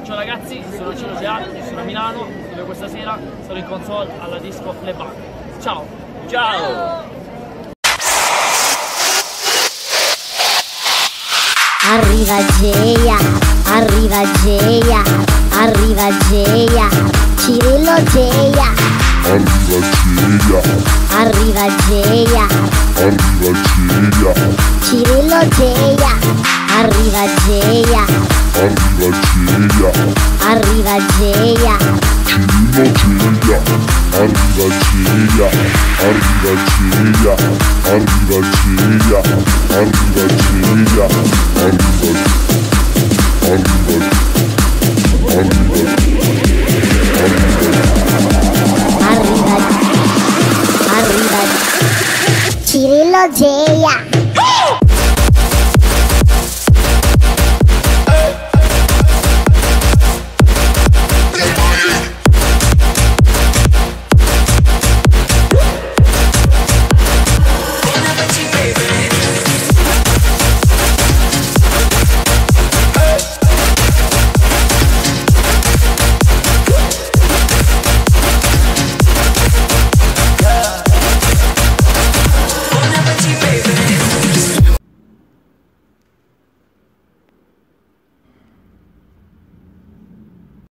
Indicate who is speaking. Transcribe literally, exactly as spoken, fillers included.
Speaker 1: Ciao ragazzi, sono Ciro Geal, sono a Milano, dove questa sera sono in console alla disco Playback. Ciao! Ciao!
Speaker 2: Arriva Geia, arriva Geia, arriva Geia, Cirillo Geia.
Speaker 3: Arriva Geia,
Speaker 2: Arriva Geia,
Speaker 3: arriva Geia,
Speaker 2: Cirillo Geia. Arriva Geia,
Speaker 3: arriva Geia,
Speaker 2: arriva Geia,
Speaker 3: Cirillo Geia, arriva Geia, arriva Geia, arriva Geia, arriva Geia, arriva, arriva, arriva, arriva,
Speaker 2: arriva, arriva Cirillo Geia.